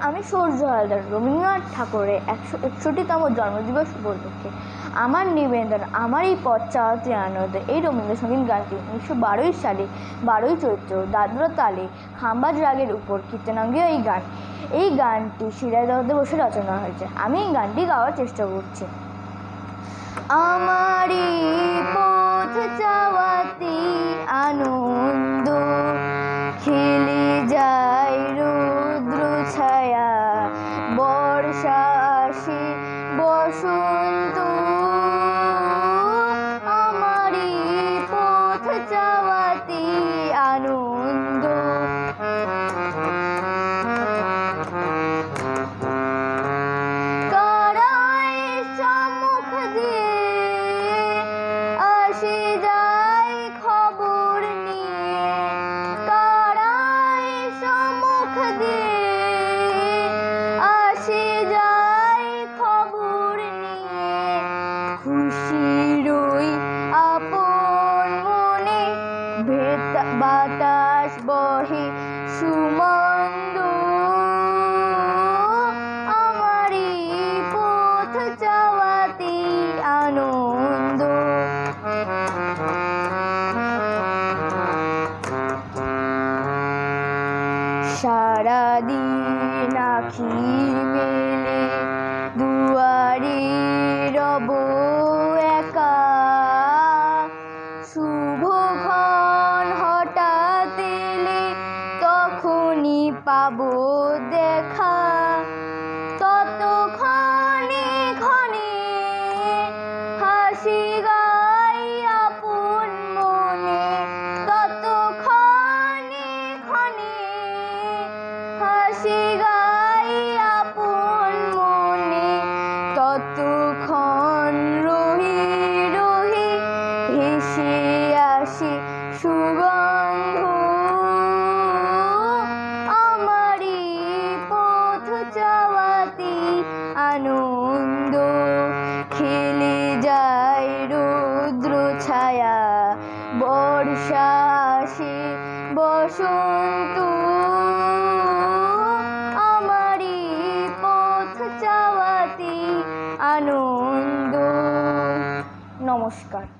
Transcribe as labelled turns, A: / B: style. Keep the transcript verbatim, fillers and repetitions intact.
A: আমি সূর্য হালদার রবীন্দ্রনাথ ঠাকুরের একশো একষট্টিতম জন্মদিবস উপলক্ষে আমার নিবেদন আমার এই পথ চাওয়াতে আনন্দ এই রবীন্দ্রসঙ্গীত গানটি উনিশশো বারোই সালে বারোই চৈত্র দাদরা তালে খাম্বাজ রাগের উপর কীর্তনাঙ্গীয় এই গান এই গানটি সিরাজ দত্ত বসে রচনা হয়েছে। আমি এই গানটি গাওয়ার চেষ্টা করছি। আমারই পথ চাওয়াতে আনন্দ খেলে যায় রুদ্র ছায়া বর্ষা আসে বসন্ত আমারই পথ চাওয়াতে আনন্দ কারায় সম্মুখ দিয়ে আসে যায় খবর নিয়ে কারায় সম্মুখ দিয়ে আসে যায় খবর নিয়ে খুশির ওই আপন মনে বাতাস বহে সুমন্দ আমারই পথ চাওয়াতে আনন্দ সারাদিন আখি মেলে দুয়ারে রব একা শুভক্ষণ হঠাৎ এলে তখনই পাবো দেখা ততক্ষণে ক্ষণে হাসি গাই আপন মনে ততক্ষণে ক্ষণে হাসি গাই আপন মনে ততক্ষণ রহি রহি ভেসে আসে সুগন্ধ আমারই পথ চাওয়াতে আনন্দ খেলে যায় রুদ্র ছায়া বর্ষা আসে বসন্ত আমারই পথ চাওয়াতে আনন্দ। নমস্কার।